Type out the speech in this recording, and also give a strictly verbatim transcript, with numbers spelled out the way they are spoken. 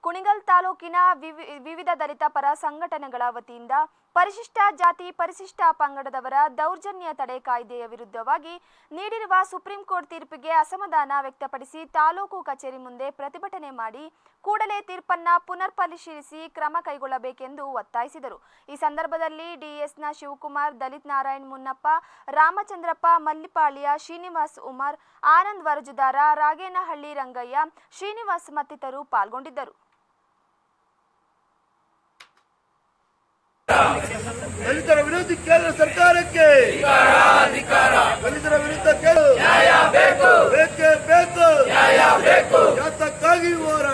ಕುಣಿಗಲ್ ತಾಲೂಕಿನ ವಿವಿಧ ದಲಿತ ಪರ ಸಂಘಟನೆಗಳ ವತಿಯಿಂದ ಪರಿಶಿಷ್ಟ ಜಾತಿ ಪರಿಶಿಷ್ಟ ಪಂಗಡದವರ ದೌರ್ಜನ್ಯ ತಡೆ ಕಾಯ್ದೆಯ ವಿರುದ್ಧವಾಗಿ ನೀಡಿರುವ ಸುಪ್ರೀಂ ಕೋರ್ಟ್ ತೀರ್ಪಿಗೆ ಅಸಮಾಧಾನ ವ್ಯಕ್ತಪಡಿಸಿ ತಾಲೂಕು ಕಚೇರಿ ಮುಂದೆ ಪ್ರತಿಭಟನೆ ಮಾಡಿ ಕೂಡಲೇ ತೀರ್ಪನ್ನು ಪುನರ್ ಪರಿಶೀಲಿಸಿ ಕ್ರಮ ಕೈಗೊಳ್ಳಬೇಕೆಂದು ಒತ್ತಾಯಿಸಿದರು। ಈ ಸಂದರ್ಭದಲ್ಲಿ ಡಿಎಸ್ನ ಶಿವಕುಮಾರ್, ದಲಿತ್ ನಾರಾಯಣ್ ಮುನ್ನಪ್ಪ, ರಾಮಚಂದ್ರಪ್ಪ, ಮಲ್ಲಿಪಾಳ್ಯ, ಶ್ರೀನಿವಾಸ್ ಉಮರ್, ಆನಂದ್ ವರಜುದಾರ, ರಾಗೇನಹಳ್ಳಿ ರಂಗಯ್ಯ, ಶ್ರೀನಿವಾಸ್ ಮತ್ತಿತರರು ಪಾಲ್ಗೊಂಡಿದ್ದರು। ದಲಿತರ ವಿರೋಧಿ ಕೇಂದ್ರ ಸರ್ಕಾರಕ್ಕೆ ದಲಿತರ ವಿರುದ್ಧ ಬೇಕೇ ಬೇಕು, ಯಾತಕ್ಕಾಗಿ ಹೋರಾಟ?